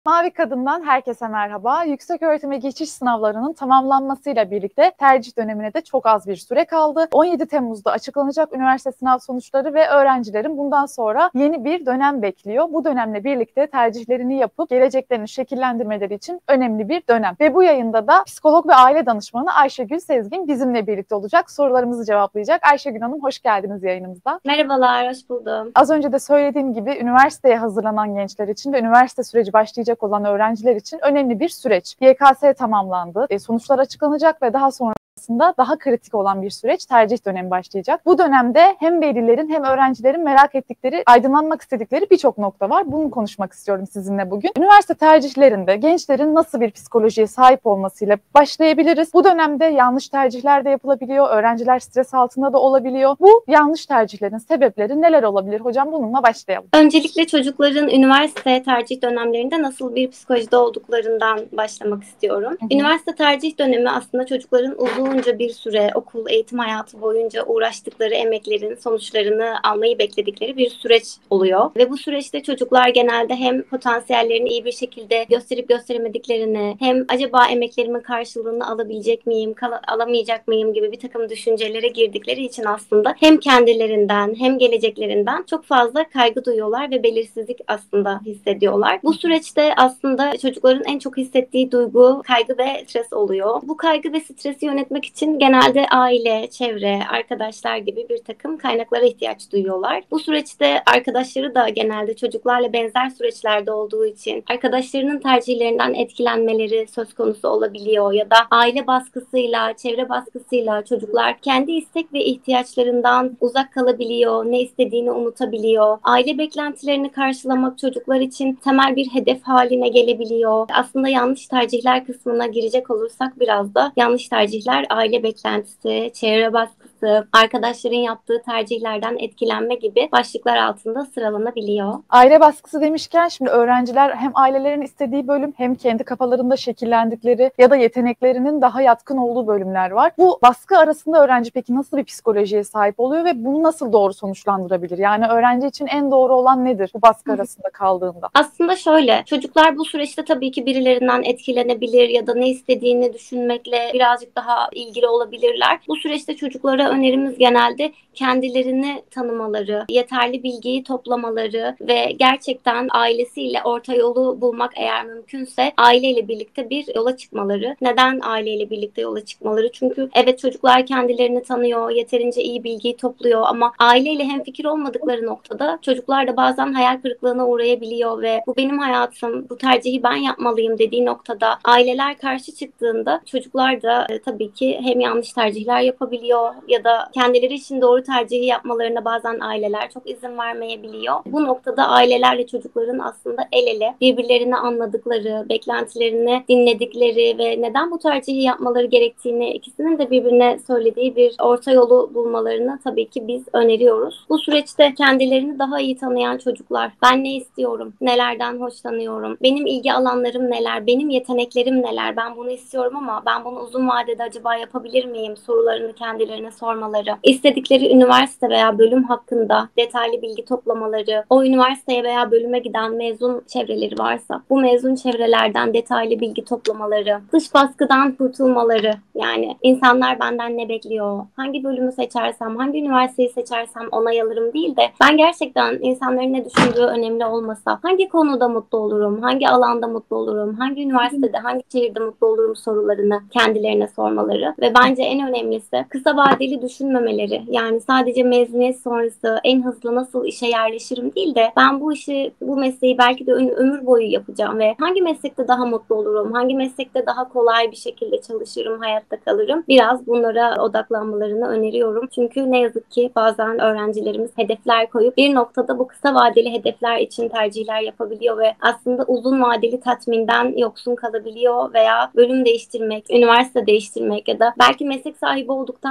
Mavi Kadın'dan herkese merhaba. Yükseköğretime geçiş sınavlarının tamamlanmasıyla birlikte tercih dönemine de çok az bir süre kaldı. 17 Temmuz'da açıklanacak üniversite sınav sonuçları ve öğrencilerin bundan sonra yeni bir dönem bekliyor. Bu dönemle birlikte tercihlerini yapıp geleceklerini şekillendirmeleri için önemli bir dönem. Ve bu yayında da psikolog ve aile danışmanı Ayşegül Sezgin bizimle birlikte olacak. Sorularımızı cevaplayacak. Ayşegül Hanım, hoş geldiniz yayınımıza. Merhabalar, hoş buldum. Az önce de söylediğim gibi üniversiteye hazırlanan gençler için ve üniversite süreci başlayacak olan öğrenciler için önemli bir süreç. YKS tamamlandı, sonuçlar açıklanacak ve daha sonrasında daha kritik olan bir süreç, tercih dönemi başlayacak. Bu dönemde hem velilerin hem öğrencilerin merak ettikleri, aydınlanmak istedikleri birçok nokta var. Bunu konuşmak istiyorum sizinle bugün. Üniversite tercihlerinde gençlerin nasıl bir psikolojiye sahip olmasıyla başlayabiliriz? Bu dönemde yanlış tercihler de yapılabiliyor, öğrenciler stres altında da olabiliyor. Bu yanlış tercihlerin sebepleri neler olabilir? Hocam, bununla başlayalım. Öncelikle çocukların üniversite tercih dönemlerinde nasıl bir psikolojide olduklarından başlamak istiyorum. Üniversite tercih dönemi aslında çocukların uzunca bir süre okul, eğitim hayatı boyunca uğraştıkları emeklerin sonuçlarını almayı bekledikleri bir süreç oluyor. Ve bu süreçte çocuklar genelde hem potansiyellerini iyi bir şekilde gösterip gösteremediklerini, hem acaba emeklerimin karşılığını alabilecek miyim, alamayacak mıyım gibi bir takım düşüncelere girdikleri için aslında hem kendilerinden hem geleceklerinden çok fazla kaygı duyuyorlar ve belirsizlik aslında hissediyorlar. Bu süreçte aslında çocukların en çok hissettiği duygu kaygı ve stres oluyor. Bu kaygı ve stresi yönetmek için genelde aile, çevre, arkadaşlar gibi bir takım kaynaklara ihtiyaç duyuyorlar. Bu süreçte arkadaşları da genelde çocuklarla benzer süreçlerde olduğu için arkadaşlarının tercihlerinden etkilenmeleri söz konusu olabiliyor ya da aile baskısıyla, çevre baskısıyla çocuklar kendi istek ve ihtiyaçlarından uzak kalabiliyor, ne istediğini unutabiliyor. Aile beklentilerini karşılamak çocuklar için temel bir hedef haline gelebiliyor. Aslında yanlış tercihler kısmına girecek olursak biraz da yanlış tercihler aile beklentisi, çevre baskısı, arkadaşların yaptığı tercihlerden etkilenme gibi başlıklar altında sıralanabiliyor. Aile baskısı demişken şimdi öğrenciler hem ailelerin istediği bölüm hem kendi kafalarında şekillendikleri ya da yeteneklerinin daha yatkın olduğu bölümler var. Bu baskı arasında öğrenci peki nasıl bir psikolojiye sahip oluyor ve bunu nasıl doğru sonuçlandırabilir? Yani öğrenci için en doğru olan nedir bu baskı arasında kaldığında? Aslında şöyle, çocuklar bu süreçte tabii ki birilerinden etkilenebilir ya da ne istediğini düşünmekle birazcık daha ilgili olabilirler. Bu süreçte çocuklara önerimiz genelde kendilerini tanımaları, yeterli bilgiyi toplamaları ve gerçekten ailesiyle orta yolu bulmak eğer mümkünse aileyle birlikte bir yola çıkmaları. Neden aileyle birlikte yola çıkmaları? Çünkü evet, çocuklar kendilerini tanıyor, yeterince iyi bilgiyi topluyor ama aileyle hemfikir olmadıkları noktada çocuklar da bazen hayal kırıklığına uğrayabiliyor ve bu benim hayatım, bu tercihi ben yapmalıyım dediği noktada aileler karşı çıktığında çocuklar da tabii ki hem yanlış tercihler yapabiliyor ya da kendileri için doğru tercihi yapmalarına bazen aileler çok izin vermeyebiliyor. Bu noktada ailelerle çocukların aslında el ele birbirlerini anladıkları, beklentilerini dinledikleri ve neden bu tercihi yapmaları gerektiğini ikisinin de birbirine söylediği bir orta yolu bulmalarını tabii ki biz öneriyoruz. Bu süreçte kendilerini daha iyi tanıyan çocuklar, ben ne istiyorum, nelerden hoşlanıyorum, benim ilgi alanlarım neler, benim yeteneklerim neler, ben bunu istiyorum ama ben bunu uzun vadede acaba yapabilir miyim sorularını kendilerine sormaları, istedikleri üniversite veya bölüm hakkında detaylı bilgi toplamaları, o üniversiteye veya bölüme giden mezun çevreleri varsa bu mezun çevrelerden detaylı bilgi toplamaları, dış baskıdan kurtulmaları, yani insanlar benden ne bekliyor, hangi bölümü seçersem, hangi üniversiteyi seçersem onay alırım değil de ben gerçekten insanların ne düşündüğü önemli olmasa hangi konuda mutlu olurum, hangi alanda mutlu olurum, hangi üniversitede, hangi şehirde mutlu olurum sorularını kendilerine sormaları ve bence en önemlisi kısa vadeli düşünmemeleri. Yani sadece mezuniyet sonrası en hızlı nasıl işe yerleşirim değil de ben bu işi, bu mesleği belki de ömür boyu yapacağım ve hangi meslekte daha mutlu olurum, hangi meslekte daha kolay bir şekilde çalışırım, hayatta kalırım. Biraz bunlara odaklanmalarını öneriyorum. Çünkü ne yazık ki bazen öğrencilerimiz hedefler koyup bir noktada bu kısa vadeli hedefler için tercihler yapabiliyor ve aslında uzun vadeli tatminden yoksun kalabiliyor veya bölüm değiştirmek, üniversite değiştirmek ya da belki meslek sahibi olduktan sonra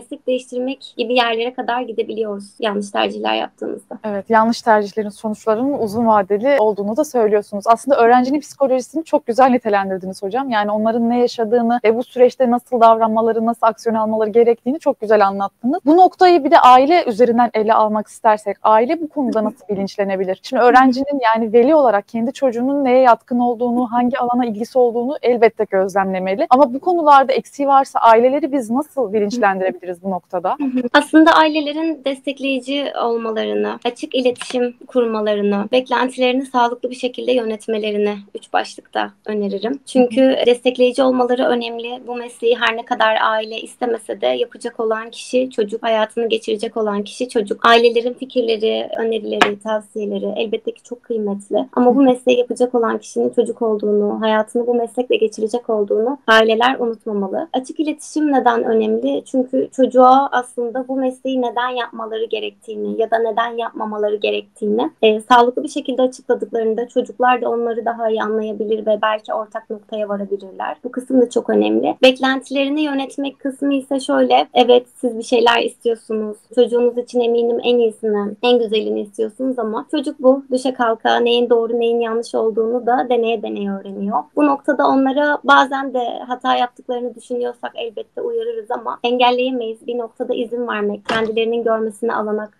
meslek değiştirmek gibi yerlere kadar gidebiliyoruz yanlış tercihler yaptığımızda. Evet, yanlış tercihlerin sonuçlarının uzun vadeli olduğunu da söylüyorsunuz. Aslında öğrencinin psikolojisini çok güzel nitelendirdiniz hocam. Yani onların ne yaşadığını ve bu süreçte nasıl davranmaları, nasıl aksiyon almaları gerektiğini çok güzel anlattınız. Bu noktayı bir de aile üzerinden ele almak istersek, aile bu konuda nasıl bilinçlenebilir? Şimdi öğrencinin yani veli olarak kendi çocuğunun neye yatkın olduğunu, hangi alana ilgisi olduğunu elbette gözlemlemeli. Ama bu konularda eksiği varsa aileleri biz nasıl bilinçlendirebiliriz bu noktada? Aslında ailelerin destekleyici olmalarını, açık iletişim kurmalarını, beklentilerini sağlıklı bir şekilde yönetmelerini 3 başlıkta öneririm. Çünkü destekleyici olmaları önemli. Bu mesleği her ne kadar aile istemese de yapacak olan kişi çocuk, hayatını geçirecek olan kişi çocuk. Ailelerin fikirleri, önerileri, tavsiyeleri elbette ki çok kıymetli. Ama bu mesleği yapacak olan kişinin çocuk olduğunu, hayatını bu meslekle geçirecek olduğunu aileler unutmamalı. Açık iletişim neden önemli? Çünkü çocuğa aslında bu mesleği neden yapmaları gerektiğini ya da neden yapmamaları gerektiğini sağlıklı bir şekilde açıkladıklarında çocuklar da onları daha iyi anlayabilir ve belki ortak noktaya varabilirler. Bu kısım da çok önemli. Beklentilerini yönetmek kısmı ise şöyle: evet, siz bir şeyler istiyorsunuz. Çocuğunuz için eminim en iyisini, en güzelini istiyorsunuz ama çocuk bu. Düşe kalka neyin doğru neyin yanlış olduğunu da deneye deneye öğreniyor. Bu noktada onlara bazen de hata yaptıklarını düşünüyorsak elbette uyarırız ama engelleyemeyiz. Bir noktada izin vermek, kendilerinin görmesine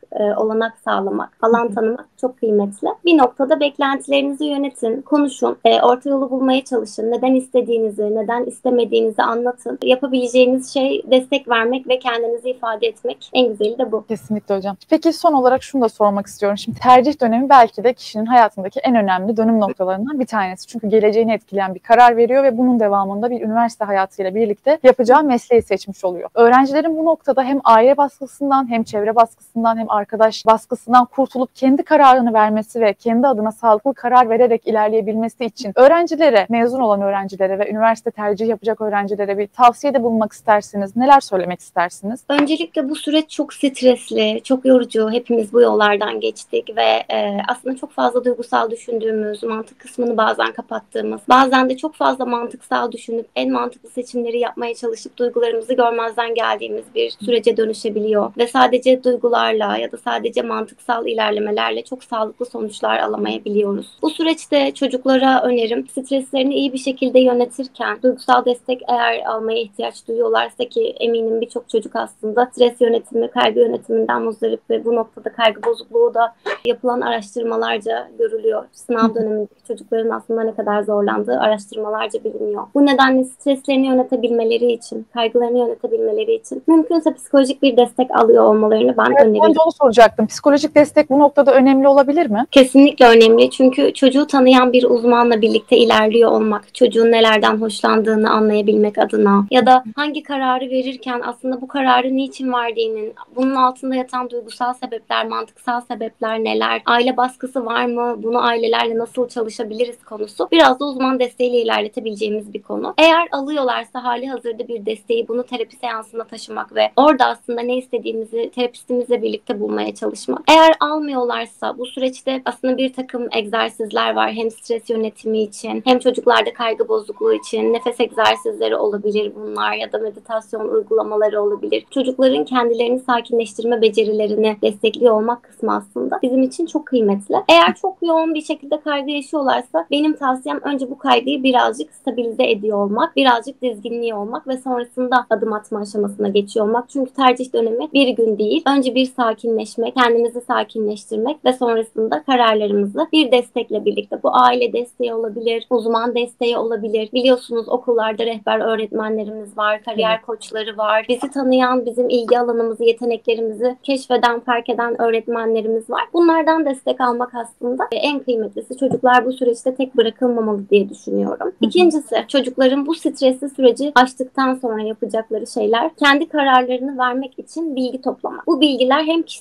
olanak sağlamak, alan tanımak çok kıymetli. Bir noktada beklentilerinizi yönetin, konuşun, orta yolu bulmaya çalışın. Neden istediğinizi, neden istemediğinizi anlatın. Yapabileceğiniz şey destek vermek ve kendinizi ifade etmek. En güzeli de bu. Kesinlikle hocam. Peki son olarak şunu da sormak istiyorum. Şimdi tercih dönemi belki de kişinin hayatındaki en önemli dönüm noktalarından bir tanesi. Çünkü geleceğini etkileyen bir karar veriyor ve bunun devamında bir üniversite hayatıyla birlikte yapacağı mesleği seçmiş oluyor. Öğrencilerin bu noktada hem aile baskısından, hem çevre baskısından, hem arkadaş baskısından kurtulup kendi kararını vermesi ve kendi adına sağlıklı karar vererek ilerleyebilmesi için öğrencilere, mezun olan öğrencilere ve üniversite tercih yapacak öğrencilere bir tavsiyede bulunmak istersiniz. Neler söylemek istersiniz? Öncelikle bu süreç çok stresli, çok yorucu. Hepimiz bu yollardan geçtik ve aslında çok fazla duygusal düşündüğümüz, mantık kısmını bazen kapattığımız, bazen de çok fazla mantıksal düşünüp en mantıklı seçimleri yapmaya çalışıp duygularımızı görmezden geldiğimiz bir sürece dönüşebiliyor. Ve sadece duygularla ya da sadece mantıksal ilerlemelerle çok sağlıklı sonuçlar alamayabiliyoruz. Bu süreçte çocuklara önerim, streslerini iyi bir şekilde yönetirken duygusal destek eğer almaya ihtiyaç duyuyorlarsa, ki eminim birçok çocuk aslında stres yönetimi, kaygı yönetiminden muzdarip ve bu noktada kaygı bozukluğu da yapılan araştırmalarca görülüyor. Sınav dönemindeki çocukların aslında ne kadar zorlandığı araştırmalarca biliniyor. Bu nedenle streslerini yönetebilmeleri için, kaygılarını yönetebilmeleri için mümkünse psikolojik bir destek alıyor olmalarını ben öneririm. Ben de onu soracaktım. Psikolojik destek bu noktada önemli olabilir mi? Kesinlikle önemli. Çünkü çocuğu tanıyan bir uzmanla birlikte ilerliyor olmak, çocuğun nelerden hoşlandığını anlayabilmek adına ya da hangi kararı verirken aslında bu kararı niçin verdiğinin, bunun altında yatan duygusal sebepler, mantıksal sebepler neler, aile baskısı var mı, bunu ailelerle nasıl çalışabiliriz konusu biraz da uzman desteğiyle ilerletebileceğimiz bir konu. Eğer alıyorlarsa hali hazırda bir desteği bunu terapi seansına taşımak ve orada aslında ne istediğimizi terapistimizle birlikte bulmaya çalışmak. Eğer almıyorlarsa bu süreçte aslında bir takım egzersizler var. Hem stres yönetimi için, hem çocuklarda kaygı bozukluğu için nefes egzersizleri olabilir bunlar ya da meditasyon uygulamaları olabilir. Çocukların kendilerini sakinleştirme becerilerini destekliyor olmak kısmı aslında bizim için çok kıymetli. Eğer çok yoğun bir şekilde kaygı yaşıyorlarsa benim tavsiyem önce bu kaygıyı birazcık stabilize ediyor olmak, birazcık dizginliyor olmak ve sonrasında adım atma aşamasına geçiyor olmak. Çünkü tercih dönemi bir gün değil. Önce bir sakinleşmek, kendimizi sakinleştirmek ve sonrasında kararlarımızı bir destekle birlikte, bu aile desteği olabilir, uzman desteği olabilir. Biliyorsunuz okullarda rehber öğretmenlerimiz var, kariyer koçları var. Bizi tanıyan, bizim ilgi alanımızı, yeteneklerimizi keşfeden, fark eden öğretmenlerimiz var. Bunlardan destek almak aslında en kıymetlisi. Çocuklar bu süreçte tek bırakılmamalı diye düşünüyorum. İkincisi, çocukların bu stresli süreci aştıktan sonra yapacakları şeyler kendi kararlarını vermek için bilgi toplamak. Bu bilgiler hem kişisel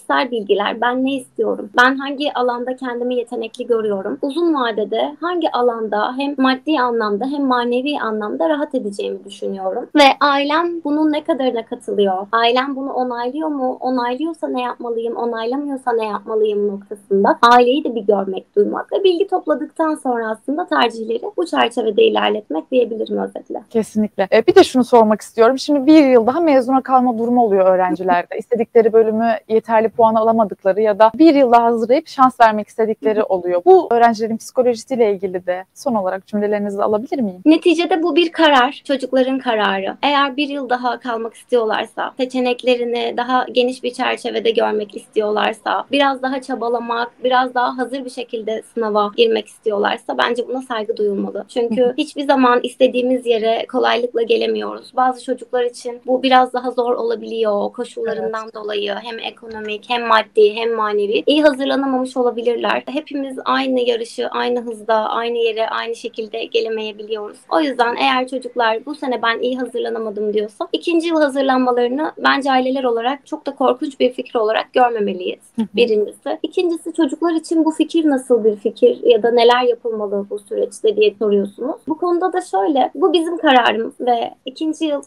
kişisel bilgiler, ben ne istiyorum, ben hangi alanda kendimi yetenekli görüyorum, uzun vadede hangi alanda hem maddi anlamda hem manevi anlamda rahat edeceğimi düşünüyorum. Ve ailem bunun ne kadarına katılıyor, ailem bunu onaylıyor mu, onaylıyorsa ne yapmalıyım, onaylamıyorsa ne yapmalıyım noktasında aileyi de bir görmek, duymak ve bilgi topladıktan sonra aslında tercihleri bu çerçevede ilerletmek diyebilirim özetle. Kesinlikle. Bir de şunu sormak istiyorum. Şimdi bir yıl daha mezuna kalma durumu oluyor öğrencilerde. İstedikleri bölümü yeterli puan alamadıkları ya da bir yıl daha hazırlayıp şans vermek istedikleri oluyor. Bu öğrencilerin psikolojisiyle ilgili de son olarak cümlelerinizi alabilir miyim? Neticede bu bir karar, çocukların kararı. Eğer bir yıl daha kalmak istiyorlarsa, seçeneklerini daha geniş bir çerçevede görmek istiyorlarsa, biraz daha çabalamak, biraz daha hazır bir şekilde sınava girmek istiyorlarsa bence buna saygı duyulmalı. Çünkü hiçbir zaman istediğimiz yere kolaylıkla gelemiyoruz. Bazı çocuklar için bu biraz daha zor olabiliyor. Koşullarından dolayı hem ekonomik hem maddi hem manevi iyi hazırlanamamış olabilirler. Hepimiz aynı yarışı, aynı hızda, aynı yere, aynı şekilde gelemeyebiliyoruz. O yüzden eğer çocuklar bu sene ben iyi hazırlanamadım diyorsa ikinci yıl hazırlanmalarını bence aileler olarak çok da korkunç bir fikir olarak görmemeliyiz. Birincisi. İkincisi, çocuklar için bu fikir nasıl bir fikir ya da neler yapılmalı bu süreçte diye soruyorsunuz. Bu konuda da şöyle, bu bizim kararımız ve ikinci yıl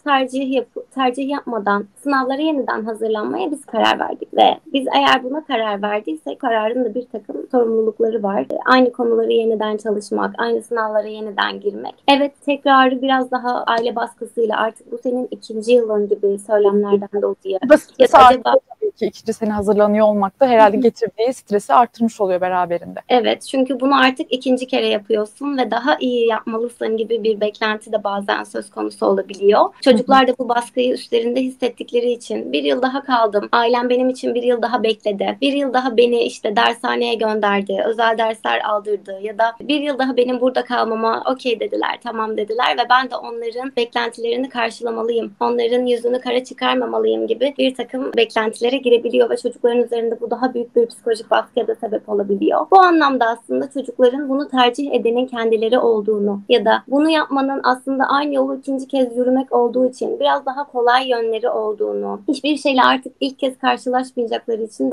tercih yapmadan sınavlara yeniden hazırlanmaya biz karar verdik ve biz eğer buna karar verdiysek kararın da bir takım sorumlulukları var. Aynı konuları yeniden çalışmak, aynı sınavlara yeniden girmek. Evet, tekrarı biraz daha aile baskısıyla artık bu senin ikinci yılın gibi söylemlerden dolayı. Ya da acaba tabii ki ikinci sene hazırlanıyor olmak da herhalde getirdiği stresi artırmış oluyor beraberinde. Evet, çünkü bunu artık ikinci kere yapıyorsun ve daha iyi yapmalısın gibi bir beklenti de bazen söz konusu olabiliyor. Çocuklar da bu baskıyı üstlerinde hissettikleri için bir yıl daha kaldım, ailem benim için bir yıl daha bekledi, bir yıl daha beni işte dershaneye gönderdi, özel dersler aldırdı ya da bir yıl daha benim burada kalmama okey dediler, tamam dediler ve ben de onların beklentilerini karşılamalıyım, onların yüzünü kara çıkarmamalıyım gibi bir takım beklentilere girebiliyor ve çocukların üzerinde bu daha büyük bir psikolojik baskıya da sebep olabiliyor. Bu anlamda aslında çocukların bunu tercih edenin kendileri olduğunu ya da bunu yapmanın aslında aynı yolu ikinci kez yürümek olduğu için biraz daha kolay yönleri olduğunu, hiçbir şeyle artık ilk kez karşılaşmayacakları için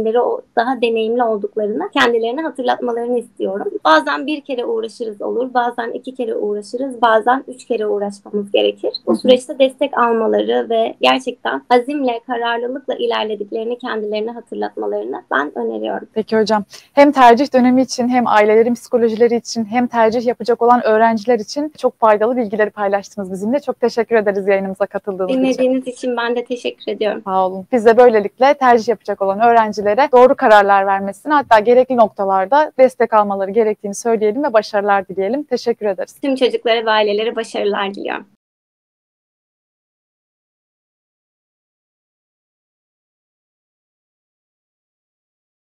daha deneyimli olduklarını kendilerine hatırlatmalarını istiyorum. Bazen bir kere uğraşırız olur, bazen iki kere uğraşırız, bazen üç kere uğraşmamız gerekir. Bu süreçte destek almaları ve gerçekten azimle, kararlılıkla ilerlediklerini kendilerine hatırlatmalarını ben öneriyorum. Peki hocam, hem tercih dönemi için hem ailelerin psikolojileri için hem tercih yapacak olan öğrenciler için çok faydalı bilgileri paylaştınız bizimle. Çok teşekkür ederiz yayınımıza katıldığınız için. Dinlediğiniz için ben de teşekkür ediyorum. Sağ olun. Biz de böylelikle tercih yapacak olan öğrencilere doğru kararlar vermesini, hatta gerekli noktalarda destek almaları gerektiğini söyleyelim ve başarılar dileyelim. Teşekkür ederiz. Tüm çocuklara ve ailelere başarılar diliyorum.